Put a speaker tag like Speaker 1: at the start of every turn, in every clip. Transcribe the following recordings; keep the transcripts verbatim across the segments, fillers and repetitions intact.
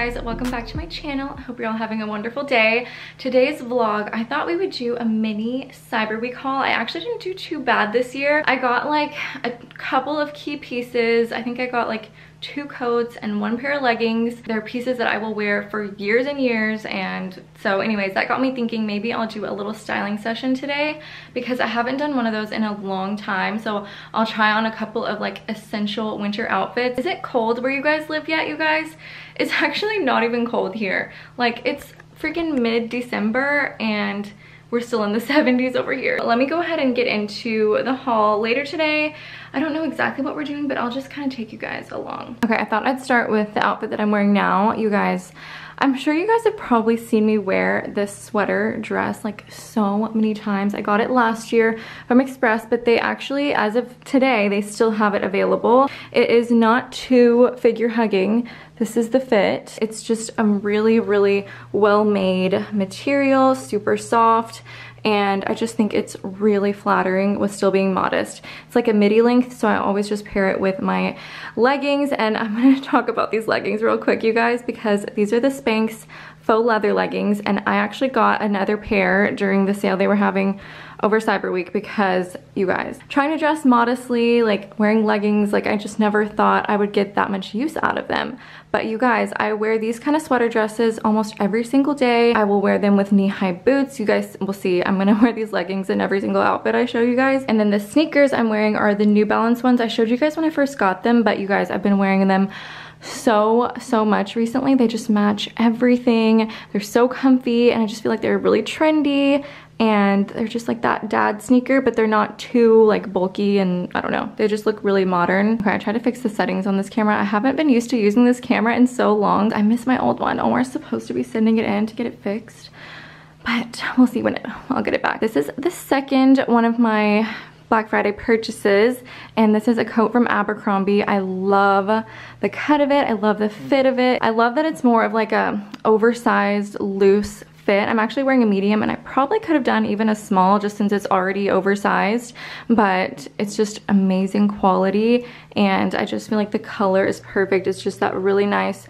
Speaker 1: guys, welcome back to my channel. I hope you're all having a wonderful day. Today's vlog, I thought we would do a mini Cyber Week haul. I actually didn't do too bad this year. I got like a couple of key pieces. I think I got like two coats and one pair of leggings. They're pieces that I will wear for years and years, and so anyways, that got me thinking maybe I'll do a little styling session today because I haven't done one of those in a long time. So I'll try on a couple of like essential winter outfits. Is it cold where you guys live yet, you guys? It's actually not even cold here. Like, it's freaking mid-December and we're still in the seventies over here. Let me go ahead and get into the haul later today. I don't know exactly what we're doing, but I'll just kind of take you guys along. Okay, I thought I'd start with the outfit that I'm wearing now. You guys, I'm sure you guys have probably seen me wear this sweater dress like so many times. I got it last year from Express, but they actually, as of today, they still have it available. It is not too figure hugging. This is the fit. It's just a really, really well-made material, super soft, and I just think it's really flattering with still being modest. It's like a midi length, so I always just pair it with my leggings, and I'm gonna talk about these leggings real quick, you guys, because these are the Spanx faux leather leggings, and I actually got another pair during the sale they were having over Cyber Week because, you guys, trying to dress modestly, like wearing leggings, like I just never thought I would get that much use out of them. But you guys, I wear these kind of sweater dresses almost every single day. I will wear them with knee-high boots. You guys will see I'm gonna wear these leggings in every single outfit I show you guys. And then the sneakers I'm wearing are the New Balance ones. I showed you guys when I first got them, but you guys, I've been wearing them so so much recently. They just match everything. They're so comfy, and I just feel like they're really trendy, and they're just like that dad sneaker, but they're not too like bulky, and I don't know, they just look really modern. Okay, I tried to fix the settings on this camera. I haven't been used to using this camera in so long. I miss my old one. Omar's supposed to be sending it in to get it fixed, but we'll see when it, I'll get it back. This is the second one of my Black Friday purchases, and this is a coat from Abercrombie. I love the cut of it. I love the fit of it. I love that it's more of like a oversized, loose fit. I'm actually wearing a medium, and I probably could have done even a small just since it's already oversized, but it's just amazing quality, and I just feel like the color is perfect. It's just that really nice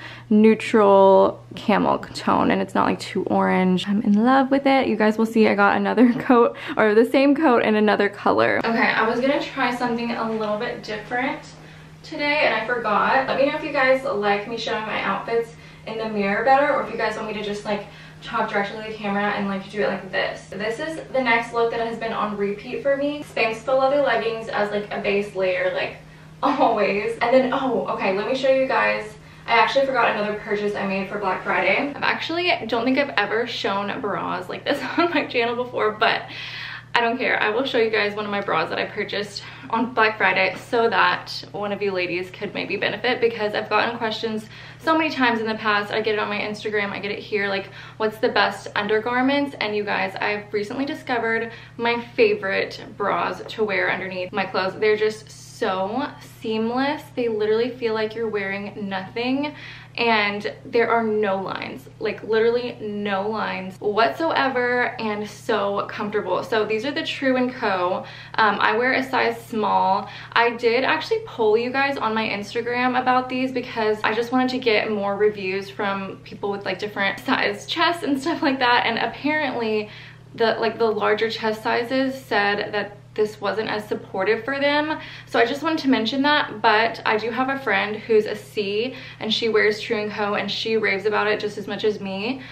Speaker 1: neutral camel tone, and it's not like too orange. I'm in love with it. You guys will see I got another coat, or the same coat in another color. Okay, I was gonna try something a little bit different today, and I forgot. Let me know if you guys like me showing my outfits in the mirror better, or if you guys want me to just like talk directly to the camera and like do it like this. This is the next look that has been on repeat for me. Spanx faux leather leggings as like a base layer, like always. And then, oh, okay, let me show you guys. I actually forgot another purchase I made for Black Friday. I've actually, don't think I've ever shown bras like this on my channel before, but I don't care. I will show you guys one of my bras that I purchased on Black Friday so that one of you ladies could maybe benefit, because I've gotten questions so many times in the past. I get it on my Instagram, I get it here, like what's the best undergarments, and you guys, I've recently discovered my favorite bras to wear underneath my clothes. They're just so seamless. They literally feel like you're wearing nothing, and there are no lines, like literally no lines whatsoever, and so comfortable. So these are the True and Co. Um, I wear a size small. I did actually poll you guys on my Instagram about these because I just wanted to get more reviews from people with like different size chests and stuff like that, and apparently the like the larger chest sizes said that this wasn't as supportive for them. So I just wanted to mention that, but I do have a friend who's a C, and she wears True and Co, and she raves about it just as much as me.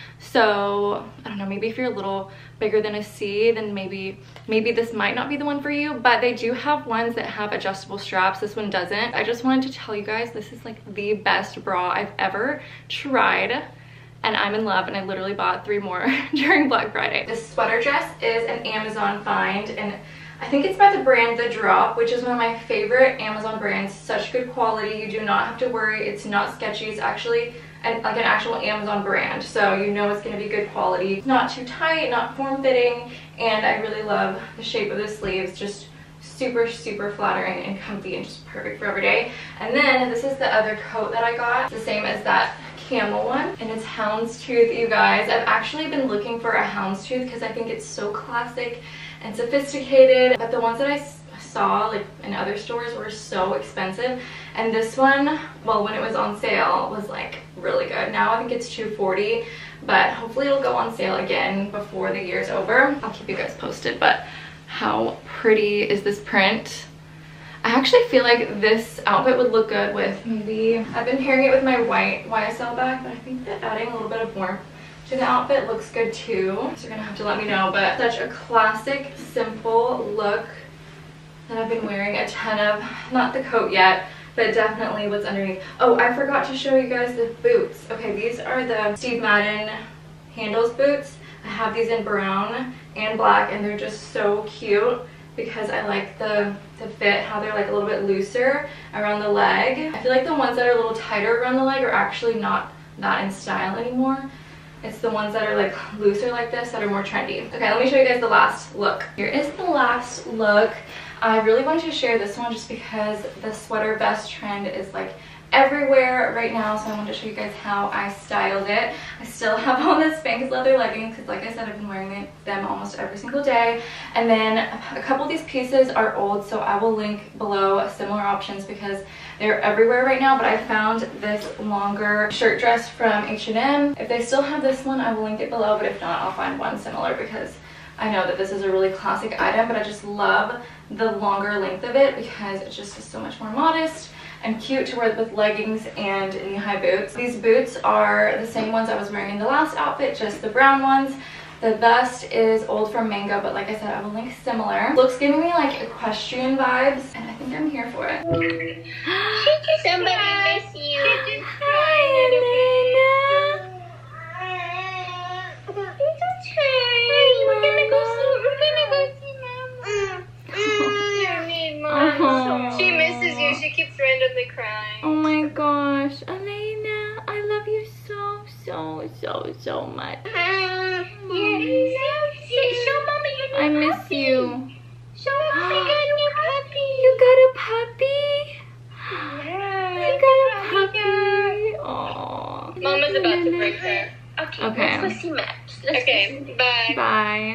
Speaker 1: So I don't know, maybe if you're a little bigger than a C, then maybe maybe this might not be the one for you, but they do have ones that have adjustable straps. This one doesn't. I just wanted to tell you guys this is like the best bra I've ever tried, and I'm in love, and I literally bought three more during Black Friday. This sweater dress is an Amazon find, and I think it's by the brand The Drop, which is one of my favorite Amazon brands. Such good quality. You do not have to worry. It's not sketchy. It's actually an, like an actual Amazon brand, so you know it's going to be good quality. It's not too tight, not form-fitting, and I really love the shape of the sleeves. Just super, super flattering and comfy, and just perfect for every day. And then this is the other coat that I got. It's the same as that camel one, and it's houndstooth, you guys. I've actually been looking for a houndstooth because I think it's so classic and sophisticated, but the ones that I saw like in other stores were so expensive, and this one, well, when it was on sale, was like really good. Now I think it's two forty, but hopefully it'll go on sale again before the year's over. I'll keep you guys posted. But how pretty is this print? I actually feel like this outfit would look good with maybe, I've been pairing it with my white Y S L bag, but I think that adding a little bit of warmth to the outfit looks good too. So you're gonna have to let me know. But such a classic, simple look that I've been wearing a ton of. Not the coat yet, but definitely what's underneath. Oh, I forgot to show you guys the boots. Okay, these are the Steve Madden Handles boots. I have these in brown and black, and they're just so cute because I like the, the fit, how they're like a little bit looser around the leg. I feel like the ones that are a little tighter around the leg are actually not that in style anymore. It's the ones that are like looser like this that are more trendy. Okay, let me show you guys the last look. Here is the last look. I really wanted to share this one just because the sweater vest trend is like everywhere right now, so I wanted to show you guys how I styled it. I still have on the Spanx leather leggings because, like I said, I've been wearing it, them almost every single day. And then a couple of these pieces are old, so I will link below similar options because they're everywhere right now. But I found this longer shirt dress from H and M. If they still have this one, I will link it below, but if not, I'll find one similar because I know that this is a really classic item, but I just love the longer length of it because it just is so much more modest and cute to wear with leggings and knee-high boots. These boots are the same ones I was wearing in the last outfit, just the brown ones. The vest is old from Mango, but like I said, I will link similar. Looks giving me like equestrian vibes, and I think I'm here for it.
Speaker 2: She just Somebody cried. Miss you. She just
Speaker 1: Hi, Elena.
Speaker 2: It's okay. We're gonna go see. We're gonna go see Mama. You need Mama. She misses you. She keeps randomly crying.
Speaker 1: Oh my gosh, Elena, I love you so, so, so, so much.
Speaker 2: Uh, yeah. Show Mama your new
Speaker 1: I miss
Speaker 2: puppy.
Speaker 1: you.
Speaker 2: Show Mama you got a new puppy.
Speaker 1: You got a puppy?
Speaker 2: Yeah.
Speaker 1: You got a puppy? Aww.
Speaker 2: Mama's about to break her. Okay,
Speaker 1: Okay.
Speaker 2: let's go see Max. Let's okay, go see bye.
Speaker 1: Bye.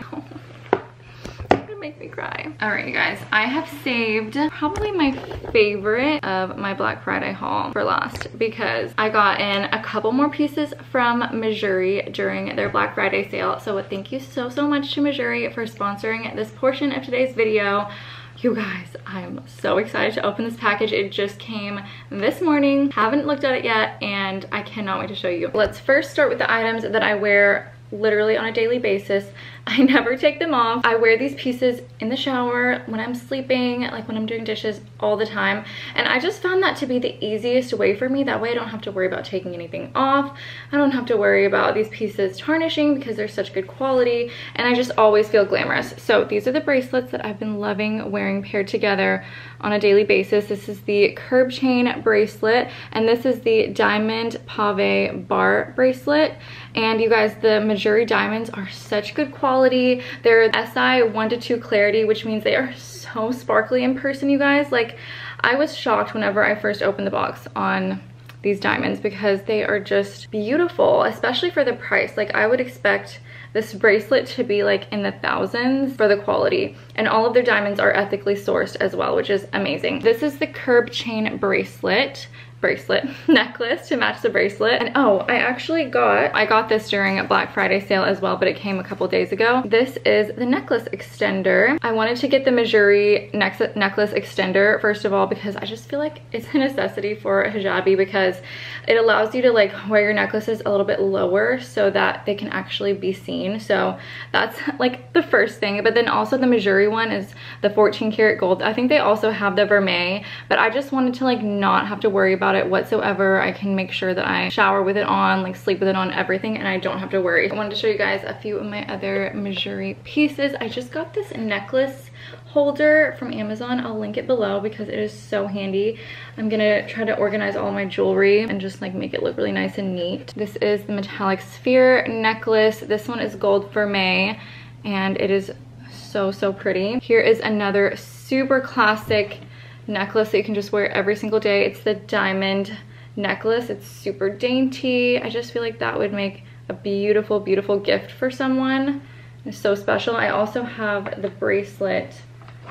Speaker 1: You're gonna make me cry. All right, you guys, I have saved probably my favorite of my Black Friday haul for last because I got in a couple more pieces from Mejuri during their Black Friday sale. So thank you so, so much to Mejuri for sponsoring this portion of today's video. You guys, I'm so excited to open this package. It just came this morning. Haven't looked at it yet, and I cannot wait to show you. Let's first start with the items that I wear literally on a daily basis. I never take them off. I wear these pieces in the shower, when I'm sleeping, like when I'm doing dishes, all the time. And I just found that to be the easiest way for me. That way I don't have to worry about taking anything off. I don't have to worry about these pieces tarnishing because they're such good quality. And I just always feel glamorous. So these are the bracelets that I've been loving wearing paired together on a daily basis. This is the curb chain bracelet, and this is the diamond pave bar bracelet. And you guys, the Mejuri diamonds are such good quality. They're S I one to two clarity, which means they are so sparkly in person, you guys. Like, I was shocked whenever I first opened the box on these diamonds because they are just beautiful, especially for the price. Like, I would expect this bracelet to be like in the thousands for the quality, and all of their diamonds are ethically sourced as well, which is amazing. This is the curb chain bracelet bracelet necklace to match the bracelet. And oh, I actually got I got this during a Black Friday sale as well, but it came a couple days ago. This is the necklace extender. I wanted to get the Mejuri necklace extender first of all because I just feel like it's a necessity for a hijabi because it allows you to like wear your necklaces a little bit lower so that they can actually be seen. So that's like the first thing. But then also the Mejuri one is the fourteen karat gold. I think they also have the vermeil, but I just wanted to like not have to worry about it whatsoever. I can make sure that I shower with it on, like sleep with it on, everything, and I don't have to worry. I wanted to show you guys a few of my other Mejuri pieces. I just got this necklace holder from Amazon. I'll link it below because it is so handy. I'm gonna try to organize all my jewelry and just like make it look really nice and neat. This is the metallic sphere necklace. This one is gold vermeil and it is so, so pretty. Here is another super classic necklace that you can just wear every single day. It's the diamond necklace. It's super dainty. I just feel like that would make a beautiful, beautiful gift for someone. It's so special. I also have the bracelet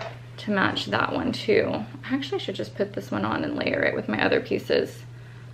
Speaker 1: to match that one too. I actually should just put this one on and layer it with my other pieces.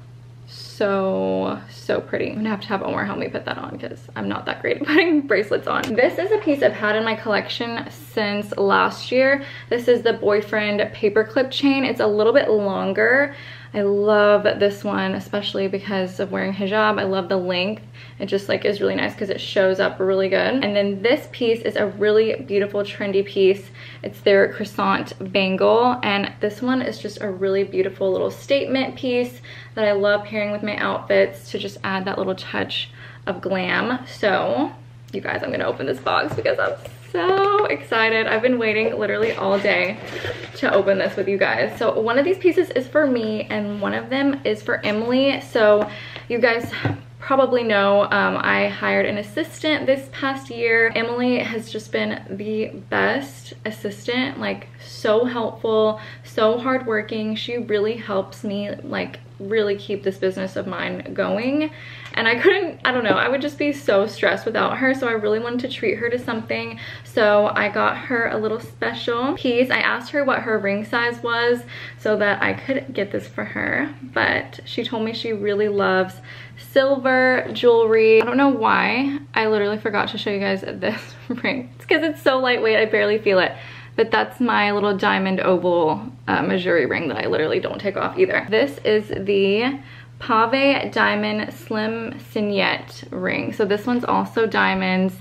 Speaker 1: So, so pretty. I'm gonna have to have Omar help me put that on because I'm not that great at putting bracelets on. This is a piece I've had in my collection since last year. This is the Boyfriend paperclip chain. It's a little bit longer. I love this one, especially because of wearing hijab. I love the length. It just like is really nice because it shows up really good. And then this piece is a really beautiful trendy piece. It's their croissant bangle, and this one is just a really beautiful little statement piece that I love pairing with my outfits to just add that little touch of glam. So you guys, I'm gonna open this box because I'm so excited. I've been waiting literally all day to open this with you guys. So one of these pieces is for me and one of them is for Emily. So you guys probably know um, I hired an assistant this past year. Emily has just been the best assistant, like so helpful, so hardworking. She really helps me like really keep this business of mine going. And I couldn't, I don't know, I would just be so stressed without her. So I really wanted to treat her to something. So I got her a little special piece. I asked her what her ring size was so that I could get this for her. But she told me she really loves silver jewelry. I don't know why. I literally forgot to show you guys this ring. It's because it's so lightweight, I barely feel it. But that's my little diamond oval uh, Mejuri ring that I literally don't take off either. This is the Pave Diamond Slim Signet ring. So this one's also diamonds.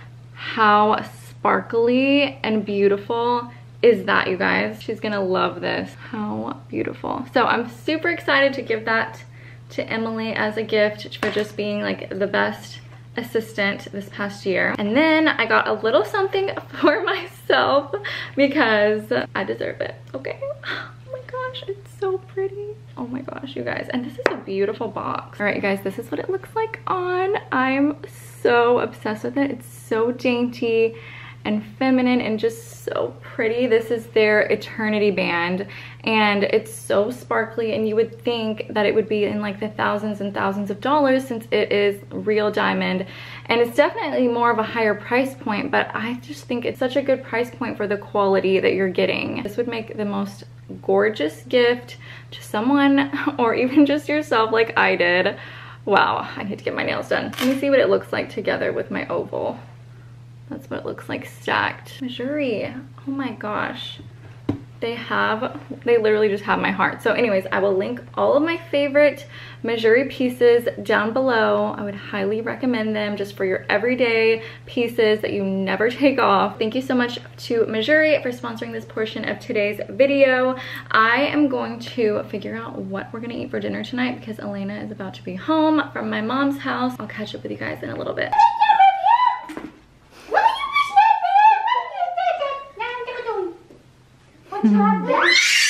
Speaker 1: How sparkly and beautiful is that, you guys? She's gonna love this. How beautiful. So I'm super excited to give that to Emily as a gift for just being like the best assistant this past year. And then I got a little something for myself because I deserve it, okay? Oh my gosh, it's so pretty. Oh my gosh, you guys. And this is a beautiful box. All right, you guys, this is what it looks like on. I'm so obsessed with it. It's so dainty and feminine and just so pretty. This is their Eternity band and it's so sparkly, and you would think that it would be in like the thousands and thousands of dollars since it is real diamond, and it's definitely more of a higher price point, but I just think it's such a good price point for the quality that you're getting. This would make the most gorgeous gift to someone or even just yourself like I did. Wow, I need to get my nails done. Let me see what it looks like together with my oval. That's what it looks like stacked. Mejuri, oh my gosh. They have, they literally just have my heart. So anyways, I will link all of my favorite Mejuri pieces down below. I would highly recommend them just for your everyday pieces that you never take off. Thank you so much to Mejuri for sponsoring this portion of today's video. I am going to figure out what we're gonna eat for dinner tonight because Elena is about to be home from my mom's house. I'll catch up with you guys in a little bit.
Speaker 3: What's wrong there?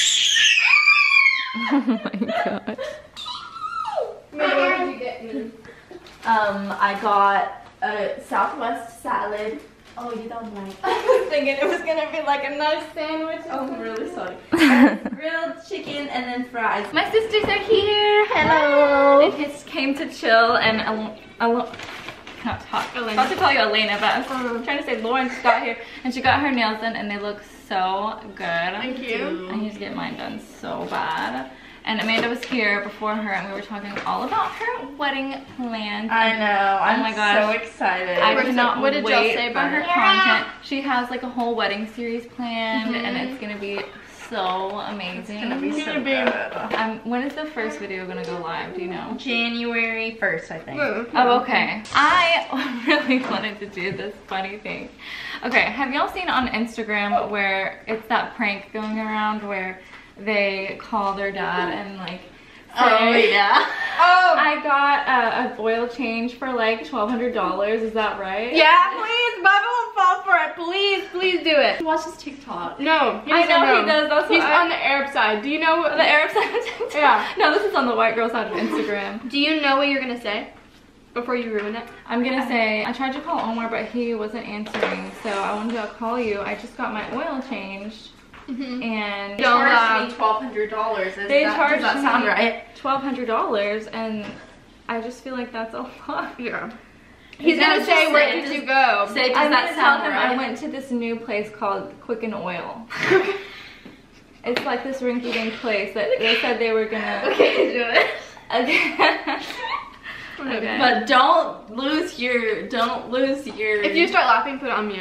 Speaker 1: Oh my gosh.
Speaker 3: What did you get me? Um, I got a Southwest salad. Oh, you don't like it. I was thinking it was gonna be like a nice sandwich. Oh, I'm really sorry. Grilled chicken and then fries.
Speaker 1: My sisters are here.
Speaker 3: Hello.
Speaker 1: They just came to chill and Al Al not talk. I was about to call you Elena, but I was trying to say Lauren just got here and she got her nails done and they look so good.
Speaker 3: Thank you.
Speaker 1: I need to get mine done so bad. And Amanda was here before her and we were talking all about her wedding plans.
Speaker 3: I know. I'm
Speaker 1: oh my gosh.
Speaker 3: so excited.
Speaker 1: I cannot
Speaker 2: what did y'all
Speaker 1: wait
Speaker 2: say
Speaker 1: for
Speaker 2: about
Speaker 1: her
Speaker 2: it?
Speaker 1: content. She has like a whole wedding series planned
Speaker 3: Mm-hmm.
Speaker 1: and it's gonna be so amazing.
Speaker 3: It's gonna be so
Speaker 2: be-
Speaker 3: good.
Speaker 1: Um, when is the first video gonna go live? Do you know?
Speaker 3: January first, I think.
Speaker 1: Oh, okay. I really wanted to do this funny thing. Okay, have y'all seen on Instagram where it's that prank going around where they call their dad and like
Speaker 3: Oh,
Speaker 1: say,
Speaker 3: yeah. Oh,
Speaker 1: I got a, a oil change for like twelve hundred dollars, is that right?
Speaker 2: Yeah, please, Bubba will fall for it. Please, please do it.
Speaker 3: he watches TikTok.
Speaker 2: No, he
Speaker 1: I
Speaker 2: doesn't
Speaker 1: know he does, that's
Speaker 2: He's
Speaker 1: what I-
Speaker 2: on the Arab side. Do you know what
Speaker 1: The Arab side of TikTok?
Speaker 2: Yeah.
Speaker 1: No, this is on the white girl side of Instagram.
Speaker 2: Do you know what you're gonna say before you ruin it?
Speaker 1: I'm gonna say, I tried to call Omar, but he wasn't answering, so I wanted to call you. I just got my oil changed,
Speaker 2: Mm-hmm.
Speaker 1: and
Speaker 3: They
Speaker 2: Don't
Speaker 3: charged
Speaker 2: laugh.
Speaker 3: me twelve hundred dollars.
Speaker 1: They
Speaker 3: that,
Speaker 1: charged
Speaker 3: Does that sound
Speaker 1: me
Speaker 3: right?
Speaker 1: twelve hundred dollars, and I just feel like that's a lot.
Speaker 2: Yeah. He's gonna
Speaker 3: just
Speaker 2: say, where
Speaker 3: say-
Speaker 2: did you go?
Speaker 3: Say, does
Speaker 1: I'm
Speaker 3: that
Speaker 1: gonna
Speaker 3: sound
Speaker 1: tell him
Speaker 3: right?
Speaker 1: I went to this new place called Quick and Oil. It's like this rinky-dink place that they said they were gonna.
Speaker 2: Okay, do it.
Speaker 1: Okay. Okay.
Speaker 3: But don't lose your, don't lose your.
Speaker 2: If you start laughing, put it on mute.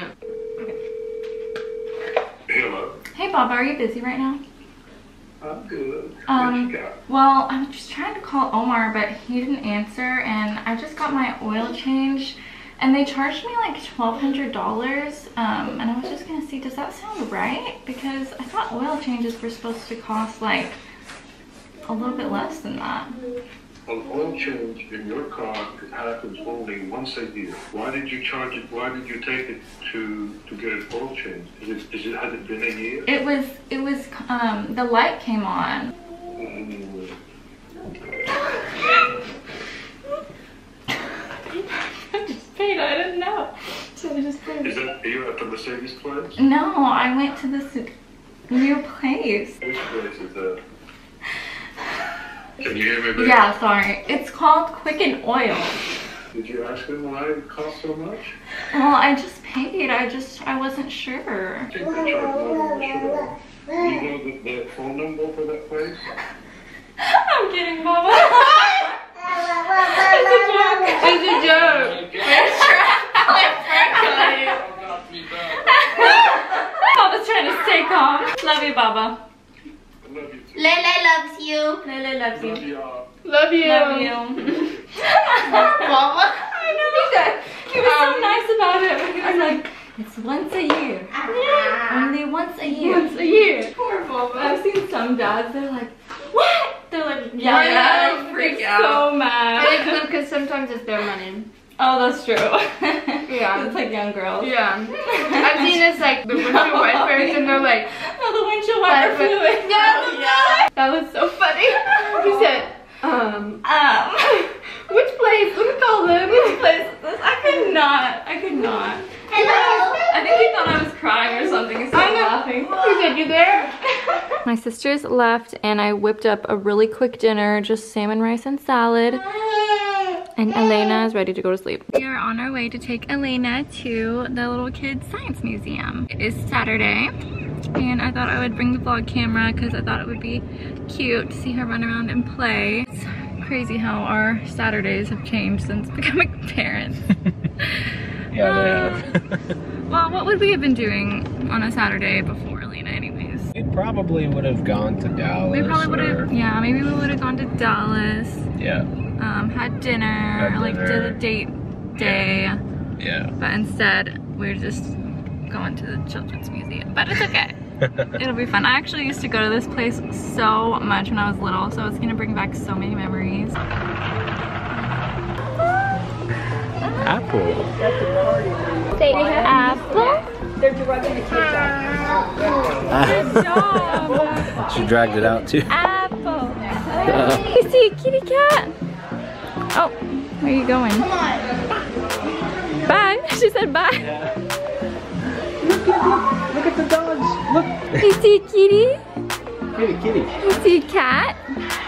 Speaker 4: Hello.
Speaker 1: Hey Bob, are you busy right now?
Speaker 4: I'm good.
Speaker 1: Um,
Speaker 4: what you got?
Speaker 1: Well, I was just trying to call Omar, but he didn't answer, and I just got my oil change, and they charged me like twelve hundred dollars, um, and I was just gonna see, does that sound right? Because I thought oil changes were supposed to cost like a little bit less than that.
Speaker 4: An oil change in your car happens only once a year. Why did you charge it? Why did you take it to to get an oil change? Is it, is it has it been a year?
Speaker 1: It was, it was, um, the light came on.
Speaker 4: Mm.
Speaker 1: I just paid, I didn't know. So I just paid.
Speaker 4: Is that are you at the Mercedes place?
Speaker 1: No, I went to this new place.
Speaker 4: Which place is that? Can you hear me? babe?
Speaker 1: Yeah, sorry. It's called Quick and Oil.
Speaker 4: Did you ask them why it cost so much?
Speaker 1: Well, I just paid. I just, I wasn't sure.
Speaker 4: I think they charge more than they should have. Do you know the, the phone number for that place?
Speaker 1: I'm kidding, Mama.
Speaker 2: It's a joke.
Speaker 1: Baba's trying to stay calm. Love you, Baba.
Speaker 4: I love you too.
Speaker 3: Lele loves you.
Speaker 1: Lele loves
Speaker 4: Love
Speaker 1: you.
Speaker 4: y'all.
Speaker 2: Love you.
Speaker 1: Love you.
Speaker 2: Mama.
Speaker 1: I know. He was so nice about it. He was like, it's once a year. Only once a year.
Speaker 2: Once a year.
Speaker 1: Poor Baba. I've seen some dads, they're like, what? They're like, yeah,
Speaker 2: Yeah,
Speaker 1: yeah,
Speaker 2: freak
Speaker 1: they're
Speaker 2: out.
Speaker 1: so mad.
Speaker 2: I think because sometimes it's their money.
Speaker 1: Oh, that's true.
Speaker 2: Yeah.
Speaker 1: It's like young girls.
Speaker 2: Yeah. I've seen this like the windshield wipers and they're like,
Speaker 1: Oh, the windshield wiper
Speaker 2: Wiper.
Speaker 1: fluid.
Speaker 2: yeah,
Speaker 1: yeah.
Speaker 2: that was so funny. He said, um,
Speaker 1: Um,
Speaker 2: which place? Let me call them.
Speaker 1: which place is this? I could not. I could not.
Speaker 3: Hello.
Speaker 1: I think he thought I was crying or something and started laughing.
Speaker 2: He said, you there?
Speaker 1: My sisters left and I whipped up a really quick dinner, just salmon, rice, and salad. And Elena is ready to go to sleep. We are on our way to take Elena to the little kids science museum. It is Saturday and I thought I would bring the vlog camera because I thought it would be cute to see her run around and play. It's crazy how our Saturdays have changed since becoming parents.
Speaker 5: Yeah, they
Speaker 1: Uh,
Speaker 5: have.
Speaker 1: Well, what would we have been doing on a Saturday before Elena anyways?
Speaker 5: We probably would have gone to Dallas.
Speaker 1: We probably would
Speaker 5: or-
Speaker 1: have, yeah, maybe we would have gone to Dallas,
Speaker 5: Yeah,
Speaker 1: um, had dinner,
Speaker 5: Had
Speaker 1: like did
Speaker 5: dinner.
Speaker 1: a date day,
Speaker 5: yeah.
Speaker 1: but instead we're just going to the children's museum. But it's okay. It'll be fun. I actually used to go to this place so much when I was little, so it's gonna bring back so many memories.
Speaker 5: Apple.
Speaker 1: Say apple. Good job.
Speaker 5: She dragged it out too.
Speaker 1: Apple. You see a kitty cat? Oh, where are you going?
Speaker 3: Come on.
Speaker 1: Bye. She said bye.
Speaker 5: Look at the dogs. Look.
Speaker 1: You see a kitty?
Speaker 5: Kitty, kitty.
Speaker 1: You see a cat?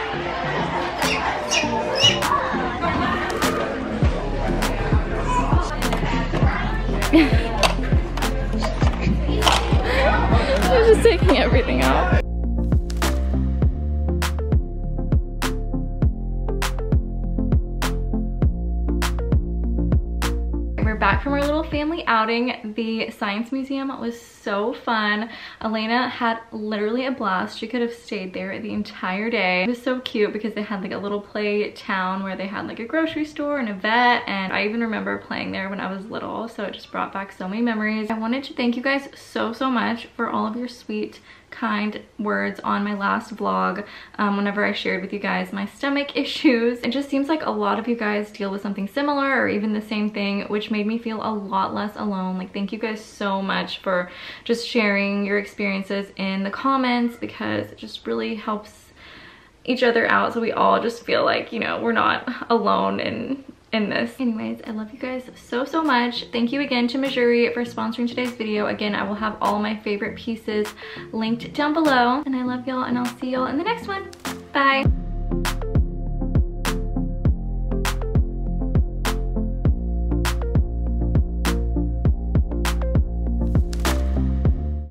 Speaker 1: She's just taking everything out. We're back from our little family outing. The science museum was so fun. Elena had literally a blast. She could have stayed there the entire day. It was so cute because they had like a little play town where they had like a grocery store and a vet, and I even remember playing there when I was little, so it just brought back so many memories. I wanted to thank you guys so so much for all of your sweet kind words on my last vlog um, whenever I shared with you guys my stomach issues. It just seems like a lot of you guys deal with something similar or even the same thing, which made me feel a lot less alone. Like, thank you guys so much for just sharing your experiences in the comments, because it just really helps each other out so we all just feel like, you know, we're not alone in in this. Anyways, I love you guys so so much. Thank you again to Mejuri for sponsoring today's video. Again, I will have all my favorite pieces linked down below, and I love y'all, and I'll see y'all in the next one. Bye.